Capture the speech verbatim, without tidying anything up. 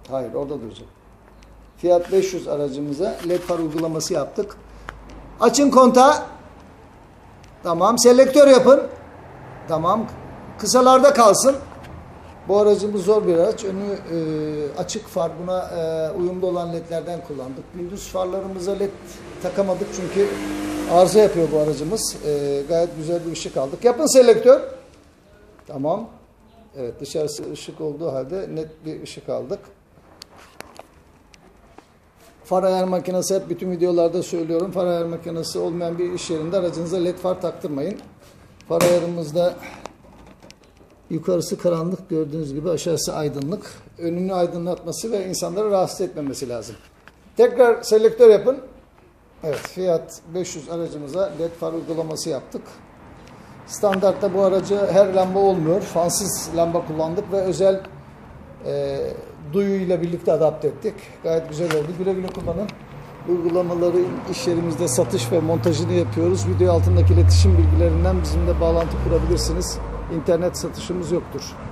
Hayır, orada duracak. Fiat beş yüz aracımıza led far uygulaması yaptık. Açın kontağı. Tamam. Selektör yapın. Tamam. Kısalarda kalsın. Bu aracımız zor bir araç. Önü e, açık far. Buna e, uyumlu olan ledlerden kullandık. Gündüz farlarımıza led takamadık çünkü arıza yapıyor bu aracımız. E, gayet güzel bir ışık aldık. Yapın selektör. Tamam. Evet, dışarısı ışık olduğu halde net bir ışık aldık. Far ayar makinesi, hep bütün videolarda söylüyorum. Far ayar makinesi olmayan bir iş yerinde aracınıza led far taktırmayın. Far ayarımızda yukarısı karanlık, gördüğünüz gibi aşağısı aydınlık. Önünü aydınlatması ve insanları rahatsız etmemesi lazım. Tekrar selektör yapın. Evet, Fiat beş yüz aracımıza led far uygulaması yaptık. Standartta bu aracı her lamba olmuyor. Fansız lamba kullandık ve özel e, duyuyla birlikte adapte ettik. Gayet güzel oldu. Güle güle kullanın. Uygulamaları iş yerimizde satış ve montajını yapıyoruz. Video altındaki iletişim bilgilerinden bizimle bağlantı kurabilirsiniz. İnternet satışımız yoktur.